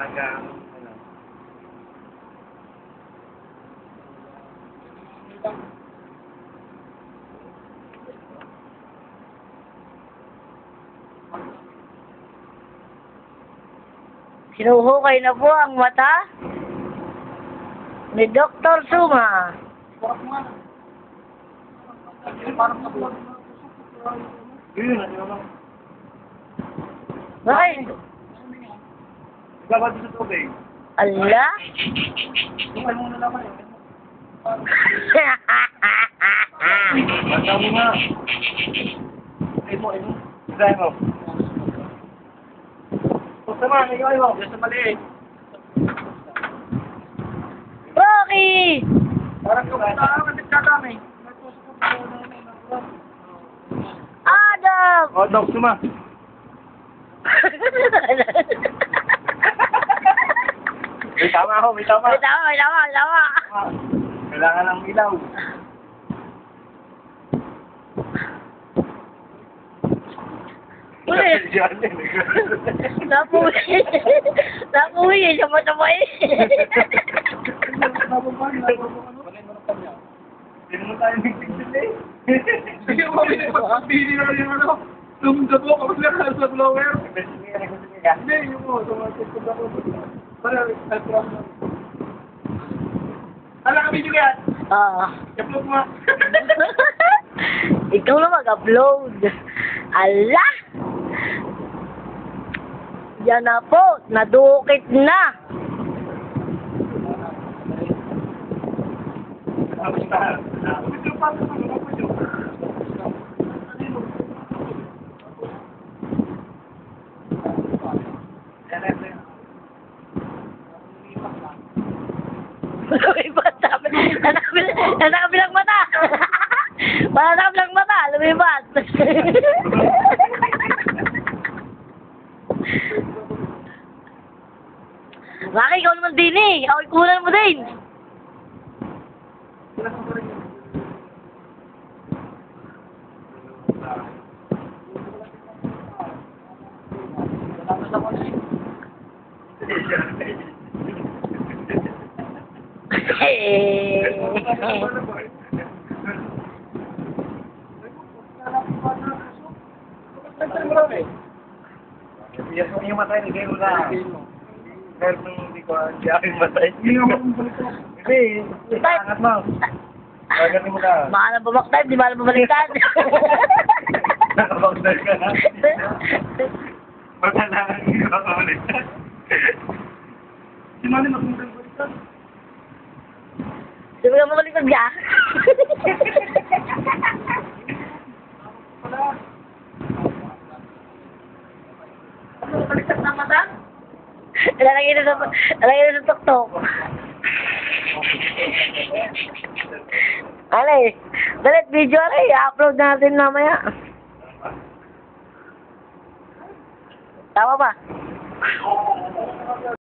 hanggang, ano. Sinuhukay na po ang mata ni Dr. Suma. Yun, ano naman. Bakit? Gabado sa tubig. Ala? Tumay mo na naman yun. Basta mo nga. Ay mo. Try mo. Basta man, ikaw mo. Basta maliit. Rocky! Parang kumita ka, nagkakami. Adam! O, Dok, suma. May tama ako, may tama. May tama. Kailangan ng ilaw. Ulit! Napuwi, sama-samay. Hindi naman tayo nagtigil eh. Sige, mami, pagpili na yung ano, yung dabo, kapag nasa sa blower. Hindi, yung mo, tumatagpag ako. Para, ala ka video yan? I-upload mo. Ikaw na mag-upload. Ala! Yan na po, nadukit na. Lumipat, sabi. Nanabilang mata. Nanabilang mata, lumipat. Maki, ikaw naman din eh. Ako ikunan mo din. Yung matay ni Geno na. Pero hindi ko aking matay. Hindi, angat mo. Gaganin mo na. Mahal ang bumaktay, di mahal ang bumaliktad. Nakabagdal ka na. Magkailangan hindi ka pabaliktad. Si Manny, magmumaliktad. Di ba ka bumaliktad ka? Baliktad na mata? Lalagay na sa tuktok. Alay, dalit video alay, i-upload natin mamaya. Tama ba?